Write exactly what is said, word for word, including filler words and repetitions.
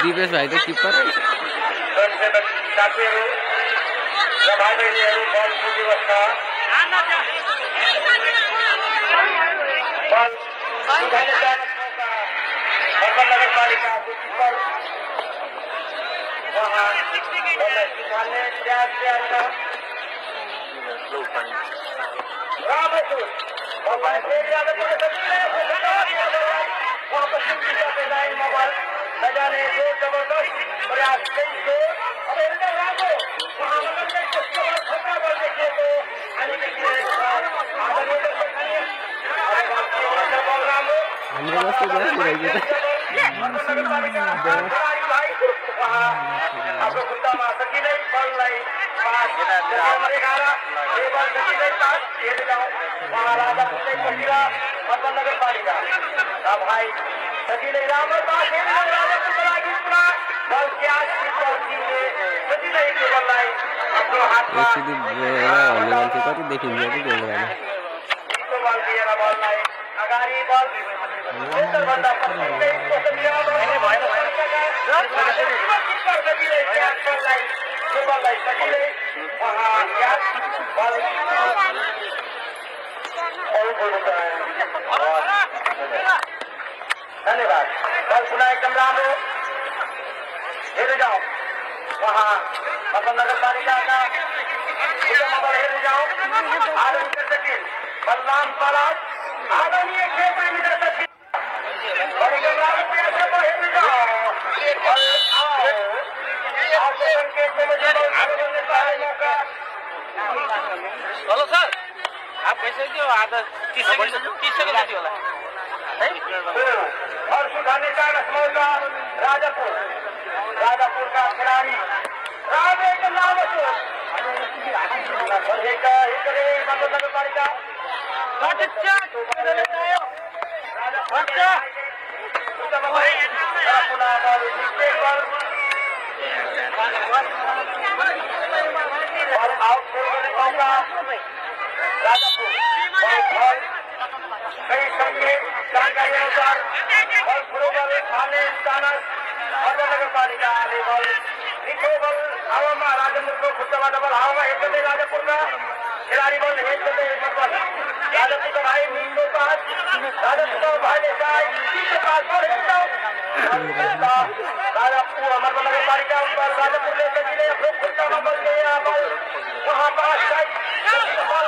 दिपेश भाइ त किपर साथीहरू र भाइ बहिनीहरू बलको व्यवस्था बल सुधार्ने जाने मौका मगन नगरपालिकाको किपर उहाँ बललाई सुधार्ने प्रयास गरेका राम्रो मोबाइल फेरि आज पनि मोबाइल नजाने जो जबरदस्त प्रयास गरियो अब हेर्दा राम्रो महामण्डलले कस्तो खतरा बल देखिएको हामी हाम्रो जस्तो आफ्नो खुट्टामा सकिँदै बललाई एघार बल सकिँदै पास हेर्दै जाउँ महाराजा पछिरा मगन नगरपालिका भाइ सकिँदै राम्रो पास हेर्दै राजापुरको लागि पुरा बल क्याच किपर टिमले सकिँदै त्यो बललाई आफ्नो हातमा कति देखिन्छ कि त्यो बल दिएर बललाई अगाडि बल सेन्टरभन्दा पछिल्लै सकिँदै क्याच बललाई त्यो बललाई सकिँदै उहाँ क्याच बल धन्यवाद बल पुनः एकदम राम्रो हेर्दै जाउँ वहाँ मगन नगरपालिकाका बल हेर्दै जाउँ आदरणीय सचिव बलराम पराज आदरणीय क्षेत्र मित्र सचिव एकदम राम्रो प्रयास हेर्दै जाउँ हेलो सर आप कैसे क्यों आधा तीस सेकंड तीस सेकंड जति होला और सुधार्ने चान्स मौका राजापुर राजापुरका खेलाडी राजा एकदम राम्रो थियो मगन नगरपालिका आउट गर्ने मौका राजापुर कई संकेत जानकारी अनुसार बल ठुलो बल हाल्ने चानस मगन नगरपालिकाले बल निको बल हावामा राजेन्द्रको खुट्टाबाट बल हावामा हेर्दै राजापुरका खेलाडी बल हेर्दै मतलब राजापुरका भाइ मिङ्गो पास राजापुरका भाइले साइड पिछे पास बल हेर्दै राजापुर मगन नगरपालिका राजापुरले सजिलै आफ्नो खुट्टामा बल दिएर बल वहाँ पास साइड बल